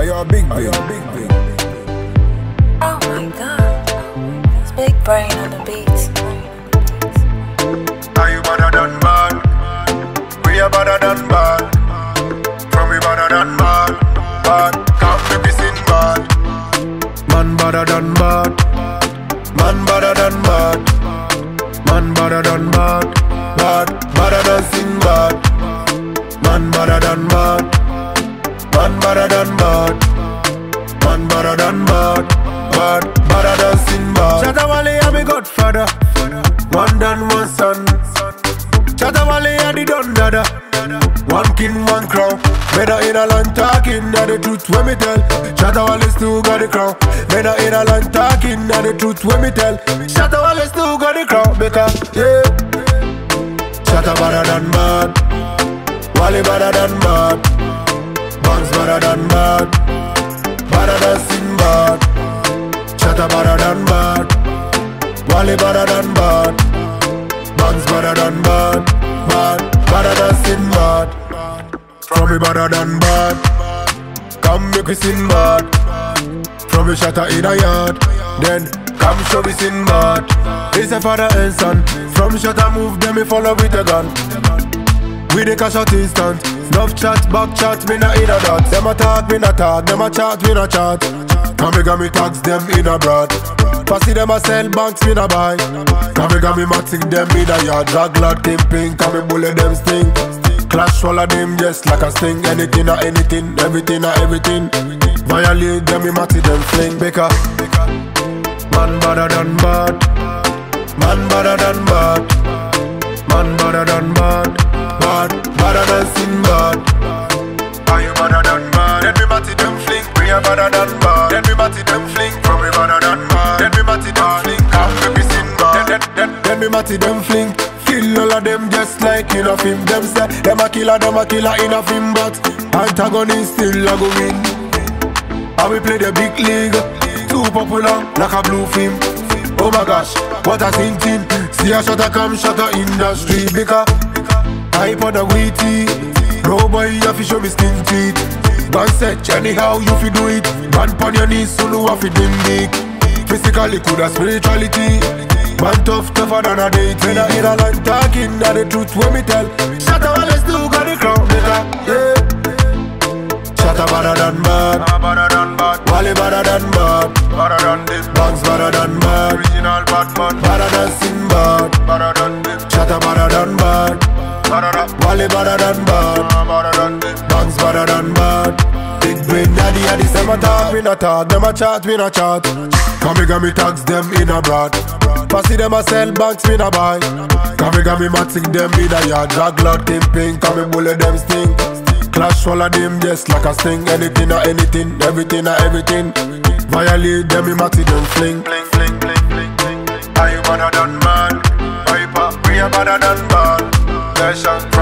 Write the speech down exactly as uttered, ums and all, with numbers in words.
you're big, big, big, big. Oh my god, it's Big Brain on the beats. Are you better than bad? We are better than bad. From we better than bad. Bad, can't make me sin bad. Man better than bad. Man better than bad. Man better than bad. Bad, better than sin bad. Man better than bad. Man better than bad. Man better than bad. Bad, better than sin bad. Shatta Wale are me godfather. One done, one son. Shatta Wale are the don dada. One king, one crown. Better in a land talking, that the truth when me tell. Shatta Wale still got the crown. Better in a land talking, that the truth when me tell. Shatta Wale still got the crown, because yeah. Shatta better than bad. Wale better than bad. Banks better than bad. Better than sin bad. Shatta better than bad. Wale better than bad. Banks better than bad. Bad, better than sin bad. From me better than bad. Come make we sin bad. From me shatter in a yard. Then come show me sin bad. It's a father and son. From shatter move them me follow with a gun. We the cash out instant. Enough chat, back chat, me not in a dot. Them a talk, me not talk. Them a chat, me not chat. Come me got me tax them in a broad. Passy them a sell banks, me not buy. Come me got me matching them in a yard. Drag lord camping, come me bullet them sting. Clash all of them just like a sting. Anything or anything, everything or everything. Violate them, me matty them fling. Because man better than bad. Man better than bad. Man better than bad. Bad, better than sin bad. Are you better than bad? Then me matty them fling. We are better than bad. Then me matty them fling. From me better than bad. Then me matty them fling. Come make me sin bad. Then, then, then, then me matty them fling. Kill all of them just like in a film. Them say them a killer, them a killer in a film. But antagonist still a go win. And we play the big league. Too popular like a blue film. Oh my gosh, what a thinking. See a shot a come shot a industry. Because hype on the wheaty. Bro boy you have to show me skin teeth. Man said anyhow you fi do it. Man pon your knees so you have to dim big. Physically coulda spirituality. Man tough, tougher than a date. When I hear a land talking, that the truth when me tell. Shatta Wale still got the crown, nigga, yeah. Shatta better than bad. Wale better than bad. Better than this. Banks better than bad. Original bad man. Better than sin bad. Better than this. Shatta better than bad. Wale better than bad. Banks better than bad. Big brain daddy and the same a talk, we not talk. Them a chat, we not chat. Come me got me tax them in a broad. Passy them a sell banks, me not buy. Come me got me matching them in a yard. Drag lord camping, come me bullet them sting. Clash all of them just like a sting. Anything or anything, everything or everything. Violate them, me matty them fling. Fling, fling, fling, fling, fling. Are you better than man? Viper, we are better than bad. Nation.